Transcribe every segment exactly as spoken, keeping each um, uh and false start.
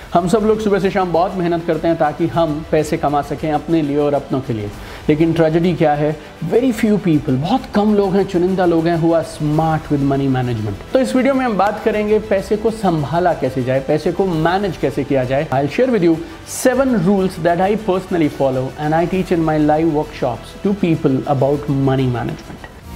हम सब लोग सुबह से शाम बहुत मेहनत करते हैं ताकि हम पैसे कमा सकें अपने लिए और अपनों के लिए, लेकिन ट्रेजेडी क्या है, वेरी फ्यू पीपल, बहुत कम लोग हैं, चुनिंदा लोग हैं who are smart with money management. तो इस वीडियो में हम बात करेंगे पैसे को संभाला कैसे जाए, पैसे को मैनेज कैसे किया जाए। I will share with you seven rules that I personally follow and I teach in my live workshops to people about money management.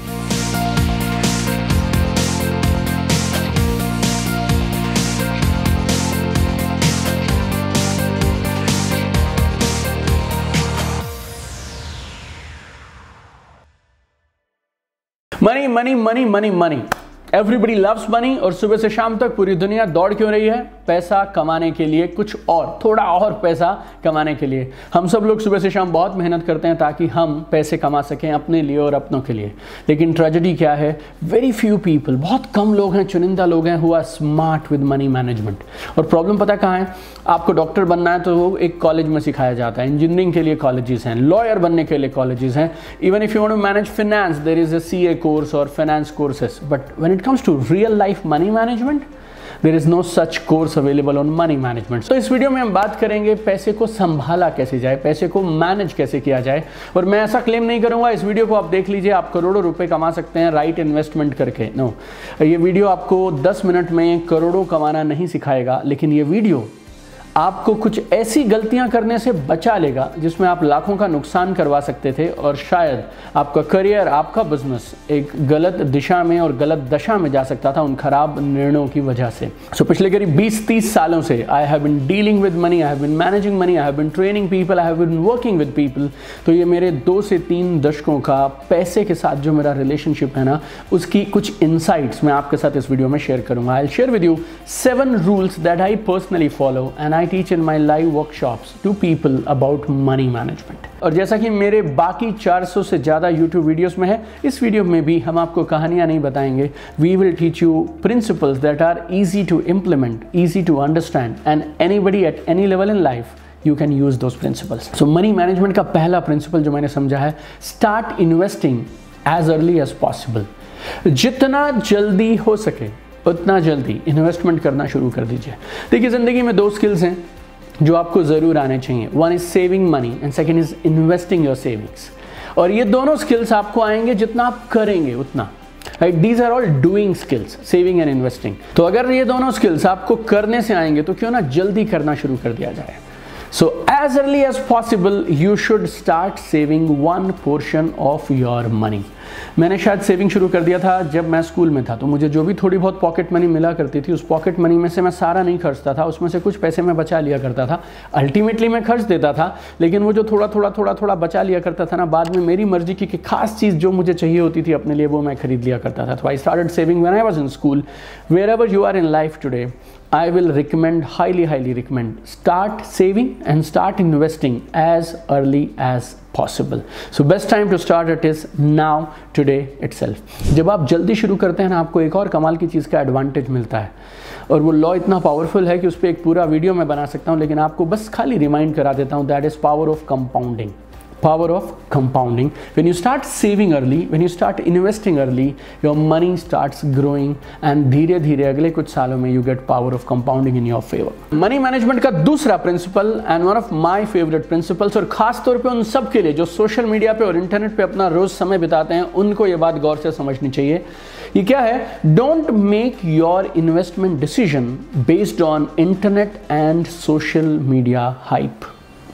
Money money money money money everybody loves money. और सुबह से शाम तक पूरी दुनिया दौड़ क्यों रही है? पैसा कमाने के लिए, कुछ और, थोड़ा और पैसा कमाने के लिए। हम सब लोग सुबह से शाम बहुत मेहनत करते हैं ताकि हम पैसे कमा सकें अपने लिए और अपनों के लिए, लेकिन ट्रेजेडी क्या है, वेरी फ्यू पीपल, बहुत कम लोग हैं, चुनिंदा लोग हैं who are smart with money management. और प्रॉब्लम पता कहाँ है? आपको डॉक्टर बनना है तो वो एक कॉलेज में सिखाया जाता है, इंजीनियरिंग के लिए कॉलेजेस हैं, लॉयर बनने के लिए कॉलेजेस हैं, even if you want to manage finance there is a CA course और finance courses, but when it comes to real life money management there is no such course available on money management। तो इस video में हम बात करेंगे पैसे को संभाला कैसे जाए, पैसे को मैनेज कैसे किया जाए। और मैं ऐसा क्लेम नहीं करूंगा, इस वीडियो को आप देख लीजिए, आप करोड़ों रुपए कमा सकते हैं राइट इन्वेस्टमेंट करके। नो, ये वीडियो आपको दस मिनट में करोड़ों कमाना नहीं सिखाएगा, लेकिन ये वीडियो आपको कुछ ऐसी गलतियां करने से बचा लेगा जिसमें आप लाखों का नुकसान करवा सकते थे और शायद आपका करियर, आपका बिजनेस एक गलत दिशा में और गलत दशा में जा सकता था उन खराब निर्णयों की वजह से। सो so, पिछले करीब बीस तीस सालों से I have been dealing with money, I have been managing money, I have been training people, I have been working with people. तो ये मेरे दो से तीन दशकों का पैसे के साथ जो मेरा रिलेशनशिप है ना, उसकी कुछ इनसाइट्स मैं आपके साथ इस वीडियो में शेयर करूंगा। I will share with you seven rules that I personally follow and I teach in my live workshops to people about money management। और जैसा कि मेरे बाकी चार सौ से ज़्यादा YouTube वीडियोस में है, इस वीडियो में भी हम आपको कहानियाँ नहीं बताएंगे। We will teach you principles that are easy to implement, easy to understand, and anybody at any level in life you can use those principles। So money management का पहला principle जो मैंने समझा है, start investing as early as possible। जितना जल्दी हो सके उतना जल्दी इन्वेस्टमेंट करना शुरू कर दीजिए। देखिए, ज़िंदगी में दो स्किल्स हैं जो आपको ज़रूर आने चाहिए। One is saving money and second is investing your savings. और ये दोनों स्किल्स आपको आएंगे जितना आप करेंगे उतना। Right, these are all doing skills, saving and investing. तो अगर ये दोनों स्किल्स आपको करने से आएंगे तो क्यों ना जल्दी करना शुरू कर दिया जाए। So as early as possible you should start saving one portion of your money। मैंने शायद सेविंग शुरू कर दिया था जब मैं स्कूल में था, तो मुझे जो भी थोड़ी बहुत पॉकेट मनी मिला करती थी, उस पॉकेट मनी में से मैं सारा नहीं खर्चता था, उसमें से कुछ पैसे मैं बचा लिया करता था। अल्टीमेटली मैं खर्च देता था, लेकिन वो जो थोड़ा थोड़ा थोड़ा थोड़ा बचा लिया करता था ना, बाद में मेरी मर्जी की कि खास चीज़ जो मुझे चाहिए होती थी अपने लिए, वो मैं खरीद लिया करता था। तो I started saving when I was in school. Wherever you are in life today, I will recommend, highly, highly recommend, start saving and start investing as early as possible। So best time to start it is now, today itself। जब आप जल्दी शुरू करते हैं ना, आपको एक और कमाल की चीज़ का एडवांटेज मिलता है, और वो लॉ इतना पावरफुल है कि उस पर एक पूरा वीडियो मैं बना सकता हूँ, लेकिन आपको बस खाली रिमाइंड करा देता हूँ। That is power of compounding. Power of compounding। When you start saving early, when you start investing early, your money starts growing and धीरे धीरे अगले कुछ सालों में you get power of compounding in your favor। Money management का दूसरा principle and one of my favorite principles, और खास तौर पे उन सब के लिए जो सोशल मीडिया पे और इंटरनेट पे अपना रोज समय बिताते हैं, उनको ये बात गौर से समझनी चाहिए। ये क्या है? Don't make your investment decision based on internet and social media hype।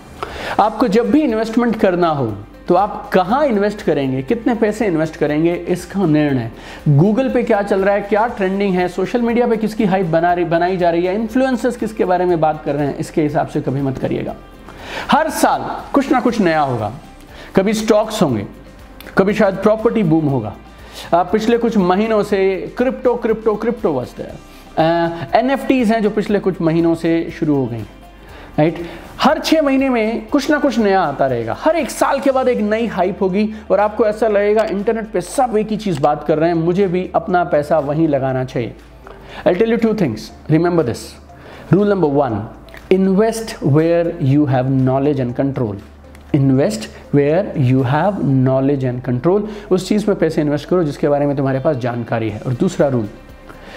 आपको जब भी इन्वेस्टमेंट करना हो तो आप कहाँ इन्वेस्ट करेंगे, कितने पैसे इन्वेस्ट करेंगे, इसका निर्णय गूगल पे क्या चल रहा है, क्या ट्रेंडिंग है, सोशल मीडिया पे किसकी हाइप बना रही बनाई जा रही है, इन्फ्लुएंसर्स किसके बारे में बात कर रहे हैं, इसके हिसाब से कभी मत करिएगा। हर साल कुछ ना कुछ नया होगा। कभी स्टॉक्स होंगे, कभी शायद प्रॉपर्टी बूम होगा। पिछले कुछ महीनों से क्रिप्टो क्रिप्टो क्रिप्टो वस्ते एन एफ टीज हैं जो पिछले कुछ महीनों से शुरू हो गई। राइट, हर छः महीने में कुछ ना कुछ नया आता रहेगा। हर एक साल के बाद एक नई हाइप होगी और आपको ऐसा लगेगा इंटरनेट पे सब एक ही चीज़ बात कर रहे हैं, मुझे भी अपना पैसा वहीं लगाना चाहिए। I tell you two things, remember this. Rule number one, invest where you have knowledge and control. Invest where you have knowledge and control. उस चीज़ में पैसे इन्वेस्ट करो जिसके बारे में तुम्हारे पास जानकारी है। और दूसरा रूल,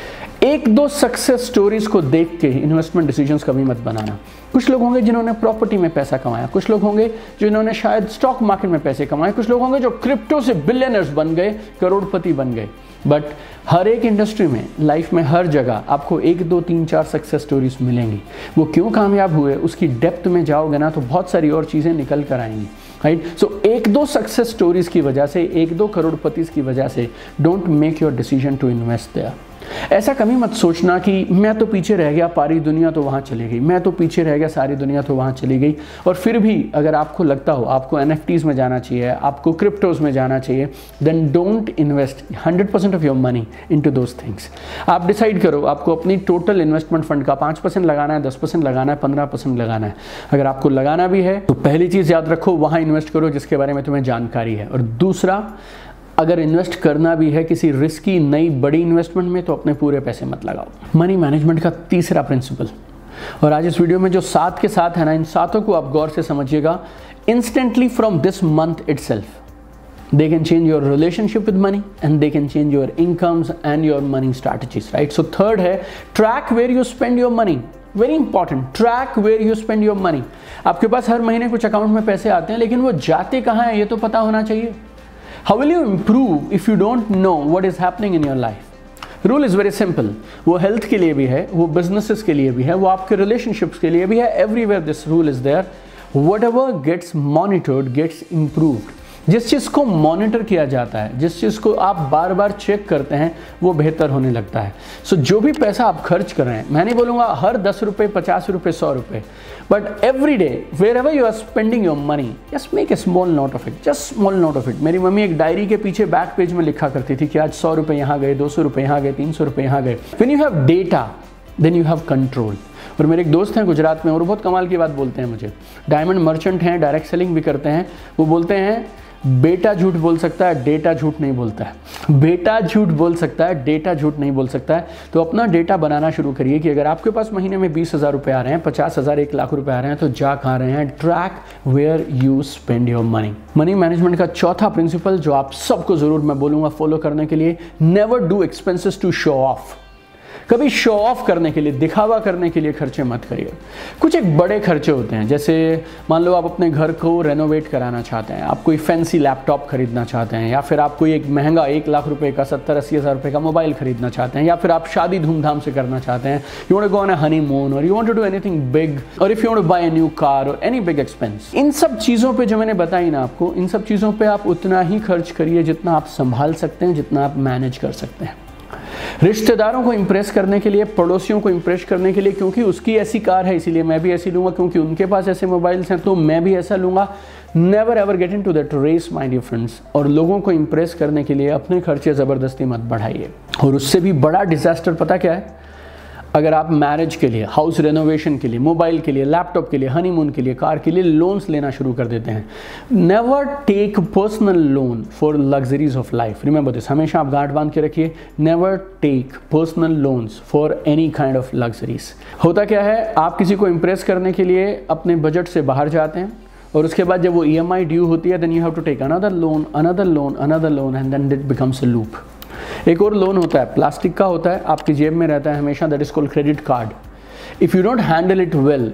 एक दो सक्सेस स्टोरीज को देख के इन्वेस्टमेंट डिसीजंस कभी मत बनाना। कुछ लोग होंगे जिन्होंने प्रॉपर्टी में पैसा कमाया, कुछ लोग होंगे जिन्होंने शायद स्टॉक मार्केट में पैसे कमाए, कुछ लोग होंगे जो क्रिप्टो से बिलियनर्स बन गए, करोड़पति बन गए। बट हर एक इंडस्ट्री में, लाइफ में, हर जगह आपको एक दो तीन चार सक्सेस स्टोरीज मिलेंगी। वो क्यों कामयाब हुए उसकी डेप्थ में जाओगे ना तो बहुत सारी और चीज़ें निकल कर आएंगी, राइट। सो एक दो सक्सेस स्टोरीज की वजह से, एक दो करोड़पति की वजह से don't make your decision to invest there. ऐसा कभी मत सोचना कि मैं तो पीछे रह गया, पारी दुनिया तो वहाँ चली गई, मैं तो पीछे रह गया, सारी दुनिया तो वहाँ चली गई। और फिर भी अगर आपको लगता हो आपको एनएफटीज में जाना चाहिए, आपको क्रिप्टोज में जाना चाहिए, then don't invest hundred percent of your money into those things. आप डिसाइड करो आपको अपनी टोटल इन्वेस्टमेंट फंड का पाँच परसेंट लगाना है, दस परसेंट लगाना है, पंद्रह परसेंट लगाना है। अगर आपको लगाना भी है तो पहली चीज़ याद रखो, वहाँ इन्वेस्ट करो जिसके बारे में तुम्हें जानकारी है। और दूसरा, अगर इन्वेस्ट करना भी है किसी रिस्की नई बड़ी इन्वेस्टमेंट में तो अपने पूरे पैसे मत लगाओ। मनी मैनेजमेंट का तीसरा प्रिंसिपल, और आज इस वीडियो में जो सात के साथ है ना, इन सातों को आप गौर से समझिएगा। Instantly from this month itself they can change your relationship with money and they can change your incomes and your money strategies, right. So third है track where you spend your money. Very important, track where you spend your money. आपके पास हर महीने कुछ account में पैसे आते हैं, लेकिन वो जाते कहाँ हैं ये तो पता होना चाहिए। How will you improve if you don't know what is happening in your life? Rule is very simple. वो health के लिए भी है, वो businesses के लिए भी है, वो आपके relationships के लिए भी है। Everywhere this rule is there. Whatever gets monitored gets improved. जिस चीज़ को मॉनिटर किया जाता है, जिस चीज़ को आप बार बार चेक करते हैं, वो बेहतर होने लगता है। सो so, जो भी पैसा आप खर्च कर रहे हैं, मैं नहीं बोलूँगा हर दस रुपये, पचास रुपये, सौ रुपये, but every day wherever you are spending your money, just make a small note of it, just small note of it. मेरी मम्मी एक डायरी के पीछे बैक पेज में लिखा करती थी कि आज सौ रुपये यहाँ गए, दो सौ रुपये यहाँ गए, तीन सौ रुपये यहाँ गए। When you have data then you have control. और मेरे एक दोस्त हैं गुजरात में, और बहुत कमाल की बात बोलते हैं मुझे, डायमंड मर्चेंट हैं, डायरेक्ट सेलिंग भी करते हैं। वो बोलते हैं बेटा झूठ बोल सकता है, डेटा झूठ नहीं बोलता है। बेटा झूठ बोल सकता है, डेटा झूठ नहीं बोल सकता है। तो अपना डेटा बनाना शुरू करिए कि अगर आपके पास महीने में बीस हज़ार रुपये आ रहे हैं, पचास हज़ार, एक लाख रुपए आ रहे हैं, तो जा कहाँ रहे हैं। Track where you spend your money. Money management का चौथा प्रिंसिपल जो आप सबको ज़रूर मैं बोलूँगा फॉलो करने के लिए, never do expenses to show off. कभी शो ऑफ करने के लिए, दिखावा करने के लिए खर्चे मत करिए। कुछ एक बड़े खर्चे होते हैं, जैसे मान लो आप अपने घर को रेनोवेट कराना चाहते हैं, आप कोई फैंसी लैपटॉप खरीदना चाहते हैं, या फिर आप कोई एक महंगा एक लाख रुपए का, सत्तर अस्सी हज़ार रुपये का मोबाइल खरीदना चाहते हैं, या फिर आप शादी धूमधाम से करना चाहते हैं, you want to go on a honeymoon, और you want to do anything big, और if you want to buy a new car और एनी बिग एक्सपेंस। इन सब चीज़ों पर जो मैंने बताई ना आपको, इन सब चीज़ों पर आप उतना ही खर्च करिए जितना आप संभाल सकते हैं, जितना आप मैनेज कर सकते हैं। रिश्तेदारों को इंप्रेस करने के लिए, पड़ोसियों को इंप्रेस करने के लिए, क्योंकि उसकी ऐसी कार है इसीलिए मैं भी ऐसी लूँगा, क्योंकि उनके पास ऐसे मोबाइल्स हैं तो मैं भी ऐसा लूँगा। Never ever get into that race my dear friends. और लोगों को इंप्रेस करने के लिए अपने खर्चे ज़बरदस्ती मत बढ़ाइए। और उससे भी बड़ा डिजास्टर पता क्या है, अगर आप मैरिज के लिए, हाउस रेनोवेशन के लिए, मोबाइल के लिए, लैपटॉप के लिए, हनीमून के लिए, कार के लिए लोन्स लेना शुरू कर देते हैं। Never take personal loan for luxuries of life. Remember this, हमेशा आप गांठ बांध के रखिए। Never take personal loans for any kind of luxuries. होता क्या है, आप किसी को इम्प्रेस करने के लिए अपने बजट से बाहर जाते हैं, और उसके बाद जब वो ई एम आई ड्यू होती है, then you have to take another loan, another loan, another loan, and then it becomes a loop. एक और लोन होता है, प्लास्टिक का होता है, आपकी जेब में रहता है हमेशा, that is called credit card. If you don't handle it well,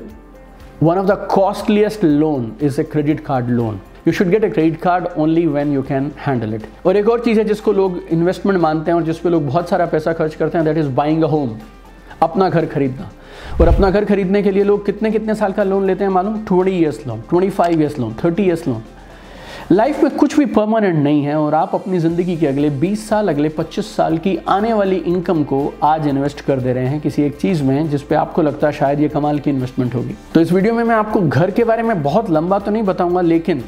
one of the costliest loan is a credit card loan. You should get a credit card only when you can handle it. और एक और चीज़ है जिसको लोग investment मानते हैं और जिस पे लोग बहुत सारा पैसा खर्च करते हैं, that is buying a home, अपना घर खरीदना। और अपना घर खरीदने के लिए लोग कितने कितने साल का लोन लेते हैं मालूम? Twenty years loan, twenty five years loan, thirty years loan. Life में कुछ भी परमानेंट नहीं है, और आप अपनी ज़िंदगी के अगले बीस साल, अगले पच्चीस साल की आने वाली इनकम को आज इन्वेस्ट कर दे रहे हैं किसी एक चीज़ में जिस पे आपको लगता है शायद ये कमाल की इन्वेस्टमेंट होगी। तो इस वीडियो में मैं आपको घर के बारे में बहुत लंबा तो नहीं बताऊंगा, लेकिन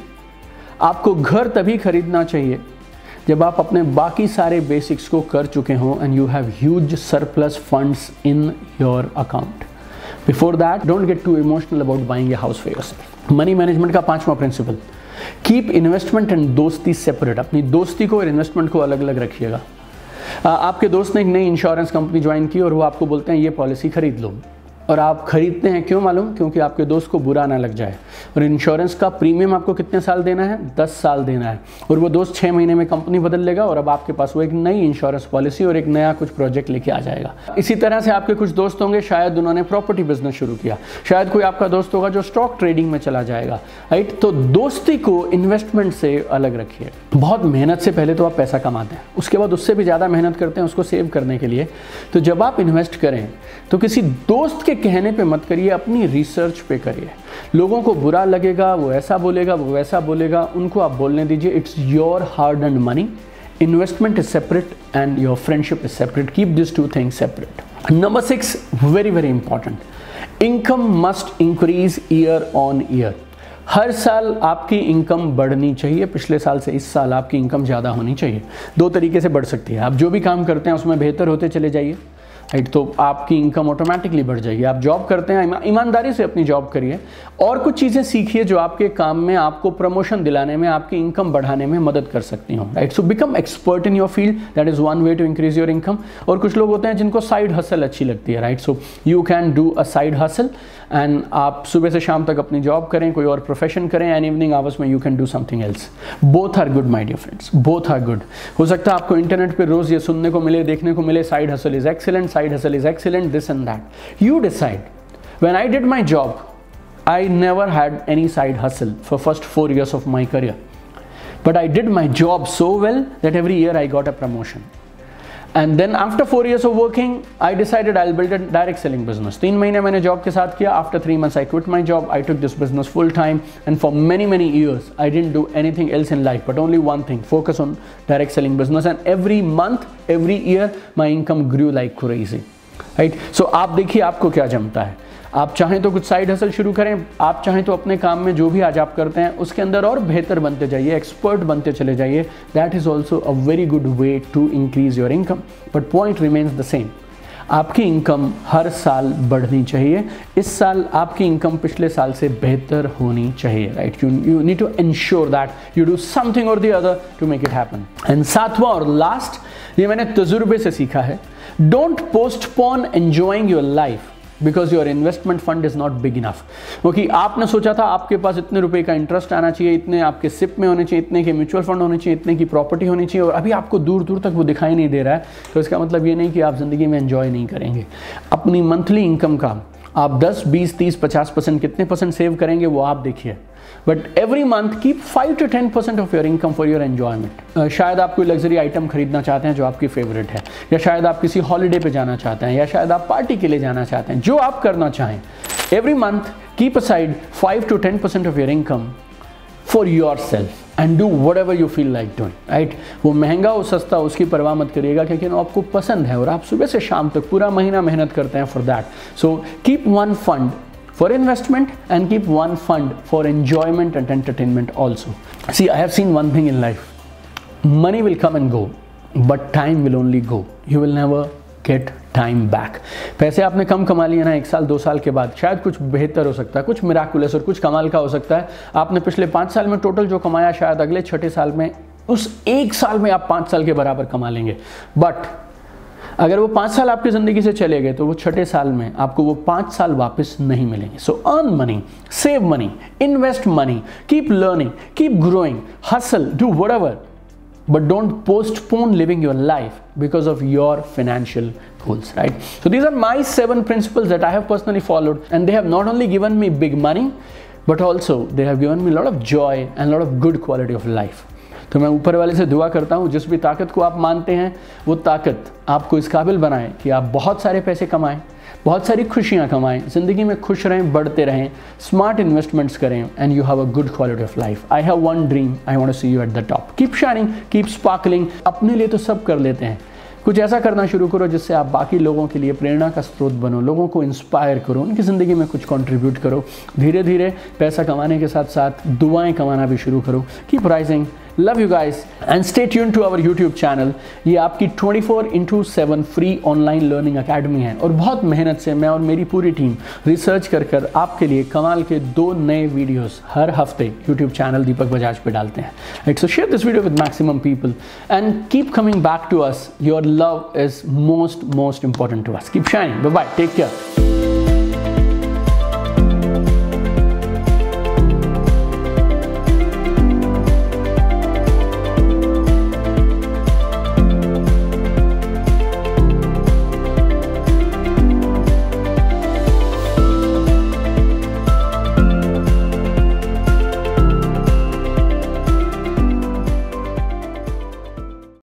आपको घर तभी खरीदना चाहिए जब आप अपने बाकी सारे बेसिक्स को कर चुके हों and you have huge surplus funds in your account. Before that, don't get too emotional about buying a house for yourself. Money management का पांचवा प्रिंसिपल, कीप इन्वेस्टमेंट एंड दोस्ती सेपरेट। अपनी दोस्ती को और इन्वेस्टमेंट को अलग अलग रखिएगा। आपके दोस्त ने एक नई इंश्योरेंस कंपनी ज्वाइन की और वो आपको बोलते हैं ये पॉलिसी खरीद लो, और आप खरीदते हैं क्यों मालूम? क्योंकि आपके दोस्त को बुरा ना लग जाए। और इंश्योरेंस का प्रीमियम आपको कितने साल देना है? दस साल देना है। और वो दोस्त छः महीने में कंपनी बदल लेगा और अब आपके पास वो एक नई इंश्योरेंस पॉलिसी और एक नया कुछ प्रोजेक्ट लेके आ जाएगा। इसी तरह से आपके कुछ दोस्त होंगे, शायद उन्होंने प्रॉपर्टी बिजनेस शुरू किया, शायद कोई आपका दोस्त होगा जो स्टॉक ट्रेडिंग में चला जाएगा, राइट? तो दोस्ती को इन्वेस्टमेंट से अलग रखिए। बहुत मेहनत से पहले तो आप पैसा कमाते हैं, उसके बाद उससे भी ज़्यादा मेहनत करते हैं उसको सेव करने के लिए। तो जब आप इन्वेस्ट करें तो किसी दोस्त के कहने पे मत करिए, अपनी रिसर्च पे करिए। लोगों को बुरा लगेगा, वो ऐसा बोलेगा, वो वैसा बोलेगा, उनको आप बोलने दीजिए। It's your hard earned money. Investment is separate and your friendship is separate. Keep this two things separate. Number six, very very important, income must increase year on year. हर साल आपकी इनकम बढ़नी चाहिए। पिछले साल से इस साल आपकी इनकम ज़्यादा होनी चाहिए। दो तरीके से बढ़ सकती है। आप जो भी काम करते हैं उसमें बेहतर होते चले जाइए, राइट? तो आपकी इनकम ऑटोमेटिकली बढ़ जाएगी। आप जॉब करते हैं, ईमानदारी से अपनी जॉब करिए और कुछ चीज़ें सीखिए जो आपके काम में आपको प्रमोशन दिलाने में, आपकी इनकम बढ़ाने में मदद कर सकती हूँ, right? So become expert in your field, that is one way to increase your income. और कुछ लोग होते हैं जिनको साइड हसल अच्छी लगती है, right? So you can do a side hustle and आप सुबह से शाम तक अपनी जॉब करें, कोई और प्रोफेशन करें, एंड इवनिंग आवर्स में you can do something else. Both are good my dear friends, both are good. हो सकता है आपको इंटरनेट पे रोज ये सुनने को मिले, देखने को मिले, side hustle is excellent, side hustle is excellent, this and that. You decide. When I did my job, I never had any side hustle for first four years of my career. But I did my job so well that every year I got a promotion. And then after four years of working, I decided I'll build a direct selling business. तीन महीने मैंने job के साथ किया. After three months I quit my job. I took this business full time, and for many many years I didn't do anything else in life but only one thing: focus on direct selling business. And every month, every year, my income grew like crazy. Right? So आप देखिए आपको क्या जमता है। आप चाहें तो कुछ साइड हसल शुरू करें, आप चाहें तो अपने काम में जो भी आज आप करते हैं उसके अंदर और बेहतर बनते जाइए, एक्सपर्ट बनते चले जाइए। That is also a very good way to increase your income. But point remains the same, आपकी इनकम हर साल बढ़नी चाहिए। इस साल आपकी इनकम पिछले साल से बेहतर होनी चाहिए, right? You you need to ensure that you do something और the other to make it happen. And सातवां और लास्ट, ये मैंने तजुर्बे से सीखा है, don't postpone enjoying your life because your investment fund is not big enough. क्योंकि आपने सोचा था आपके पास इतने रुपए का इंटरेस्ट आना चाहिए, इतने आपके सिप में होने चाहिए, इतने के म्यूचुअल फंड होने चाहिए, इतने की प्रॉपर्टी होनी चाहिए, और अभी आपको दूर दूर तक वो दिखाई नहीं दे रहा है, तो इसका मतलब ये नहीं कि आप ज़िंदगी में एंजॉय नहीं करेंगे। अपनी मंथली इनकम का आप दस, बीस, तीस, पचास परसेंट कितने परसेंट सेव करेंगे वो आप देखिए। But every month keep five to ten percent of your income for your enjoyment. शायद आप कोई लग्जरी आइटम खरीदना चाहते हैं जो आपकी फेवरेट है, या शायद आप किसी हॉलीडे पे जाना चाहते हैं, या शायद आप पार्टी के लिए जाना चाहते हैं, जो आप करना चाहें। Every month keep aside five to ten percent of your income for yourself and do whatever you feel like doing, right? वो महंगा हो सस्ता उसकी परवाह मत करिएगा, क्योंकि वो आपको पसंद है और आप सुबह से शाम तक पूरा महीना मेहनत करते हैं for that. So keep one fund for investment and keep one fund for enjoyment and entertainment also. See, I have seen one thing in life. Money will come and go, but time will only go. You will never get time back. पैसे आपने कम कमा लिए ना एक साल दो साल के बाद, शायद कुछ बेहतर हो सकता है, कुछ मिराकुलस और कुछ कमाल का हो सकता है। आपने पिछले पाँच साल में टोटल जो कमाया, शायद अगले छठे साल में उस एक साल में आप पाँच साल के बराबर कमा लेंगे। बट अगर वो पाँच साल आपकी ज़िंदगी से चले गए तो वो छठे साल में आपको वो पाँच साल वापस नहीं मिलेंगे। So earn money, save money, invest money, keep learning, keep growing, hustle, do whatever, but don't postpone living your life because of your financial goals, right? So these are my seven principles that I have personally followed, and they have not only given me big money but also they have given me a lot of joy and a lot of good quality of life. तो मैं ऊपर वाले से दुआ करता हूँ, जिस भी ताकत को आप मानते हैं वो ताकत आपको इस काबिल बनाए कि आप बहुत सारे पैसे कमाएं, बहुत सारी खुशियाँ कमाएं, ज़िंदगी में खुश रहें, बढ़ते रहें, स्मार्ट इन्वेस्टमेंट्स करें, and you have a good quality of life. I have one dream, I want to see you at the top. Keep shining, keep sparkling. अपने लिए तो सब कर लेते हैं, कुछ ऐसा करना शुरू करो जिससे आप बाकी लोगों के लिए प्रेरणा का स्रोत बनो, लोगों को इंस्पायर करो, उनकी ज़िंदगी में कुछ कंट्रीब्यूट करो। धीरे धीरे पैसा कमाने के साथ साथ दुआएं कमाना भी शुरू करो। Keep rising, love you guys and stay tune to our YouTube channel. ये आपकी twenty four into seven free online learning academy है, और बहुत मेहनत से मैं और मेरी पूरी टीम रिसर्च कर कर आपके लिए कमाल के दो नए वीडियोस हर हफ्ते यूट्यूब चैनल दीपक बजाज पे डालते हैं। Right, so share this video with maximum people and keep coming back to us. Your love is most most important to us. Keep shining, bye bye, take care.